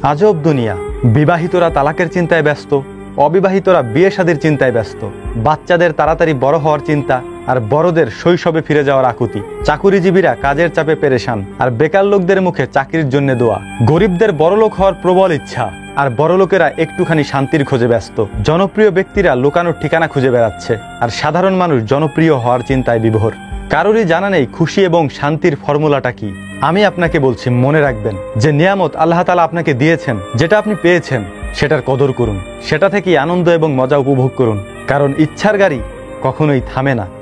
আজব দুনিয়া। বিবাহিতরা তালাকের চিন্তায় ব্যস্ত, অবিবাহিতরা বিয়ে শাদীর চিন্তায় ব্যস্ত, বাচ্চাদের তাড়াতাড়ি বড় হওয়ার চিন্তা, আর বড়দের শৈশবে ফিরে যাওয়ার আকুতি। চাকুরিজীবীরা কাজের চাপে পেরেশান, আর বেকার লোকদের মুখে চাকরির জন্য দোয়া। গরিবদের বড়লোক হওয়ার প্রবল ইচ্ছা, আর বড়লোকেরা একটুখানি শান্তির খোঁজে ব্যস্ত। জনপ্রিয় ব্যক্তিরা লুকানোর ঠিকানা খুঁজে বেড়াচ্ছে, আর সাধারণ মানুষ জনপ্রিয় হওয়ার চিন্তায় বিভোর। কারোরই জানা নেই খুশি এবং শান্তির ফর্মুলাটা কি। আমি আপনাকে বলছি, মনে রাখবেন যে নিয়ামত আল্লাহ তাআলা আপনাকে দিয়েছেন, যেটা আপনি পেয়েছেন সেটার কদর করুন, সেটা থেকেই আনন্দ এবং মজা উপভোগ করুন, কারণ ইচ্ছার গাড়ি কখনোই থামে না।